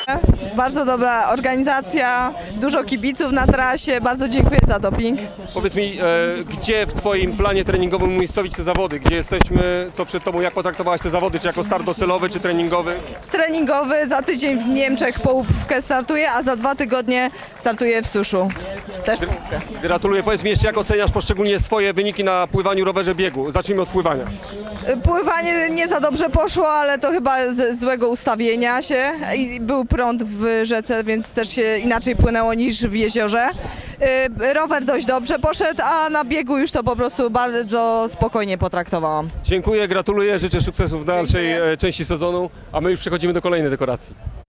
Bardzo dobra organizacja, dużo kibiców na trasie, bardzo dziękuję za doping. Powiedz mi, gdzie w Twoim planie treningowym umiejscowić te zawody? Gdzie jesteśmy, co przed Tobą, jak potraktowałaś te zawody? Czy jako start docelowy, czy treningowy? Treningowy, za tydzień w Niemczech połówkę startuję, a za 2 tygodnie startuję w Suszu. Też połówkę. Gratuluję. Powiedz mi jeszcze, jak oceniasz poszczególnie swoje wyniki na pływaniu, rowerze, biegu? Zacznijmy od pływania. Pływanie nie za dobrze poszło, ale to chyba z złego ustawienia się. I był prąd w rzece, więc też się inaczej płynęło niż w jeziorze. Rower dość dobrze poszedł, a na biegu już to po prostu bardzo spokojnie potraktowałam. Dziękuję, gratuluję, życzę sukcesów w dalszej części sezonu, a my już przechodzimy do kolejnej dekoracji.